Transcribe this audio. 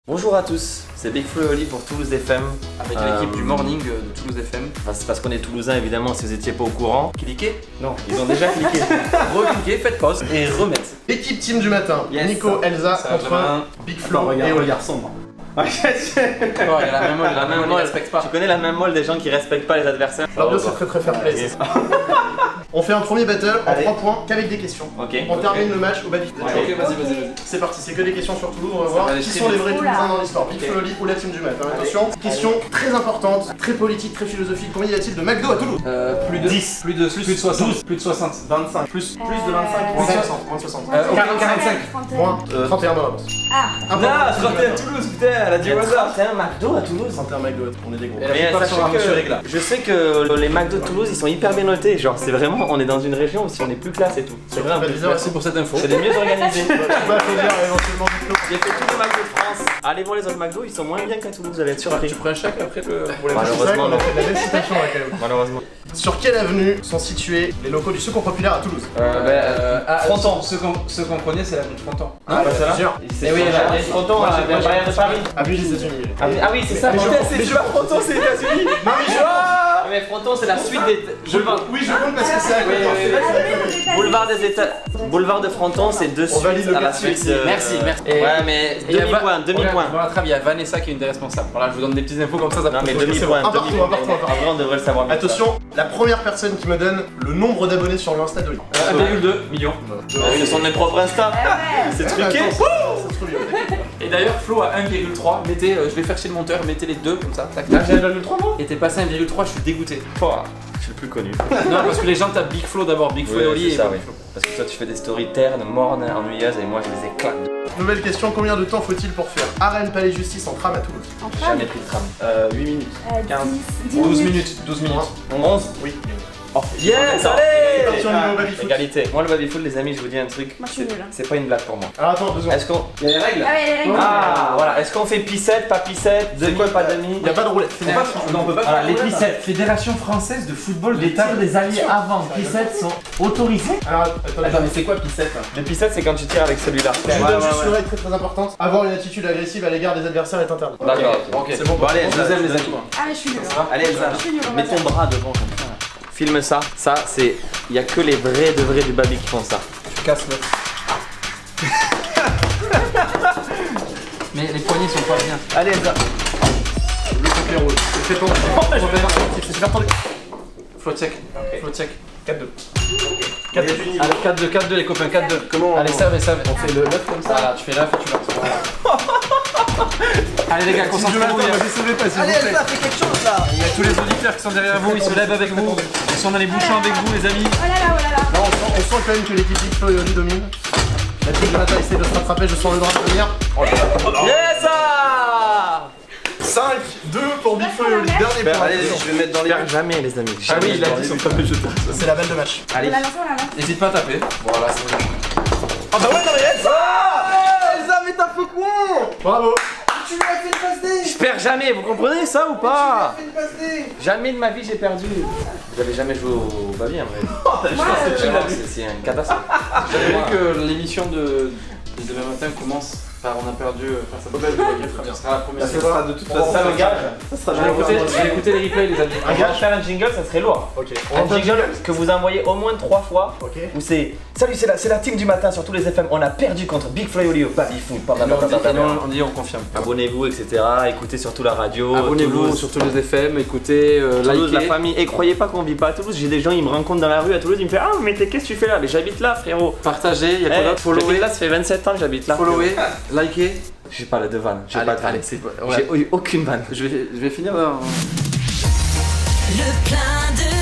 Bonjour à tous, c'est Big Flo et Oli pour Toulouse FM. Avec l'équipe du Morning de Toulouse FM. Enfin, c'est parce qu'on est toulousains évidemment, si vous n'étiez pas au courant. Cliquez. Non, ils ont déjà cliqué. Recliquez, faites pause et remettez. Équipe team du matin, Yes. Nico, Elsa Ça contre va. Big Flo et Oli. sombre. Oh, il y a la même molle, il respecte pas. Tu connais la même molle des gens qui respectent pas les adversaires? L'ambiance est très fair play. Yes. On fait un premier battle en Allez. 3 points qu'avec des questions. Ok. On termine le match au baby. Ok, vas-y. C'est parti, c'est que des questions sur Toulouse, on va Ça voir va aller qui très sont les vite. vrais Oula. Toulousains dans l'histoire. Big Flo et Oli ou la team du matin. Attention, question très importante, très politique, très philosophique. Combien y a-t-il de McDo à Toulouse? Plus de 10. Plus de 60. Plus de 60. 25. Plus de 25, moins de 60. Moins de 60. 45. Moins 31 bonne réponse. Ah, Un point Non, pour je comptais à Toulouse, putain, elle a dit au hasard. C'est un McDo à Toulouse. 31 McDo, on est des gros. Et la Mais plupart sachez sont à Monsieur Régla. je sais que les McDo de Toulouse ils sont hyper bien notés. Genre, c'est vraiment, on est dans une région où si on est plus classe et tout. C'est vrai, un peu. Merci pour cette info. C'est les mieux organisés. On va applaudir éventuellement Big Flo. J'ai fait tous les McDo de France. Allez voir les autres McDo, ils sont moins bien qu'à Toulouse, vous allez être surpris. Tu prends un chèque après pour les Malheureusement, C'est vrai qu'on a non. fait de la belle citation là quand même. Malheureusement. Sur quelle avenue sont situés les locaux du Secours Populaire à Toulouse? Fronton. Ceux qu'on connaît, c'est l'avenue de Fronton. Ah, pas celle-là. plusieurs. Eh oui, il y a Fronton à Barrière de Paris. Avenue des États-Unis. Ah oui, c'est ça. Mais je- Putain, c'est pas Fronton, c'est les États-Unis. Non mais je... Mais Fronton, c'est la suite des boulevards. Oui, je compte parce que c'est à côté. Oui, oui, C'est vrai que c'est à côté. Boulevard des États. Boulevard de Fronton, c'est deux On valide suites le à la quartier. suite. de- Merci. Ouais, mais demi-point, demi-point. Pour la trame, il y a Vanessa qui est une des responsables. Voilà, je vous donne des petites infos comme ça. Non, mais Ok, c'est demi-point. bon. Un partout, un partout, un partout. En vrai, on devrait le savoir. Attention, la première personne qui me donne le nombre d'abonnés sur l'Insta d'Oli. 1,2 million. Ce sont mes propres Insta. C'est truqué. C'est trop bien. Et d'ailleurs, Flo a 1,3. Mettez, je vais faire chez le monteur, mettez les deux comme ça. Tac, tac. J'ai 1,3 moi. Et t'es passé à 1,3, je suis dégoûté. Je suis le plus connu. Non, parce que les gens tapent Big Flo d'abord, Big Flo et Oli. c'est Et ça, Big oui. Flo. Parce que toi, tu fais des stories ternes, mornes, ennuyeuses, et moi, je les éclate. Nouvelle question, combien de temps faut-il pour faire Arène Palais Justice en tram à Toulouse? en J'ai femme. jamais pris de tram. 8 minutes. 15. 10 12 minutes. minutes. 12 minutes. 11. Oui. Yes, C'est allez. parti au niveau baby-foot. Égalité. Moi, le baby-foot, les amis, je vous dis un truc. Moi, je suis nulle, hein. C'est pas une blague pour moi. Alors attends, 2 secondes. Est-ce qu'on. Il y a les règles. Ah ouais, les règles. Ah, voilà. Est-ce qu'on fait pissette, pas pissette, demi, quoi, pas demi? Y'a pas de roulette. Non, on peut pas. Voilà, les pissettes, Fédération française de football des tables des alliés avant. Pissettes sont autorisées. Alors Attends, mais c'est quoi pissette? Les pissettes, c'est quand tu tires avec celui-là. je vous donne juste une règle très importante. Avoir une attitude agressive à l'égard des adversaires est interdit. D'accord. Ok. C'est bon. Bon, allez, Je vous aime, les amis. Ah, mais je suis nulle. hein. Allez, Elsa. Je suis nulle. on Mets va ton dire. bras devant comme ça. Filme ça. Ça, c'est. Il y a que les vrais de vrais du baby qui font ça. Tu casses le. Mais les poignets sont pas bien. Allez, Elsa. Le papier rouge. C'est ton. C'est super tendu. Flow check. Flow check. 4-2. Allez, 4-2, 4-2 les copains, 4-2. Comment Allez, serve. on fait le 9 comme ça? Voilà, tu fais l'œuf et tu lances. Allez les gars, concentrez-vous. Il y a- Allez, Elsa, fais quelque chose là. il y a tous les auditeurs qui sont derrière vous, ils se lèvent avec vous. Ils sont dans les bouchons avec vous, les amis. Oh là là, oh là là. Là, on sent quand même que l'équipe Big Flo et Oli domine. La team du matin essaie de se rattraper, je sens le drame venir. Yes! Ah 5-2 pour Big Flo et Oli. Dernier point. Allez, je vais mettre dans les. Jamais, les amis. Ah oui, il a dit son fameux jeton. C'est la balle de match. Allez. On la lance, on la lance. N'hésite pas à taper. Voilà, c'est bon. Ah bah ouais, non mais Elsa! Elsa, mais t'as fait quoi? Bravo. Tu lui as fait une passe D. Je perds jamais, vous comprenez ça ou pas? Tu lui as fait une passe D. Jamais de ma vie j'ai perdu. Vous avez jamais joué au baby en vrai? C'est une catastrophe. J'avais vu que l'émission de demain matin commence par on a perdu face à Bobel. Ce sera la première. Ça sera de toute façon le gage. Ça Je vais écouter les replays, les amis. On va faire un jingle, ça serait lourd. Ok. Un jingle que vous envoyez au moins 3 fois. Ok. Où c'est salut, c'est la team du matin sur tous les FM. On a perdu contre Big Flo et Oli au baby foot. On dit, on confirme. Abonnez-vous, etc. Écoutez surtout la radio. Abonnez-vous Toulouse. sur tous les FM, écoutez, Toulouse, la likez. famille. Et croyez pas qu'on vit pas à Toulouse. J'ai des gens, ils me rencontrent dans la rue à Toulouse. Ils me font ah, mais qu'est-ce que tu fais là? Mais j'habite là, frérot. Partagez, il y a quoi Eh, d'autre? Followez, là, ça fait 27 ans que j'habite là. followez, likez. J'ai pas de vanne. J'ai Allez, pas de vanne. allez, c'est ouais. J'ai eu aucune vanne. Je vais finir dans. Le plein de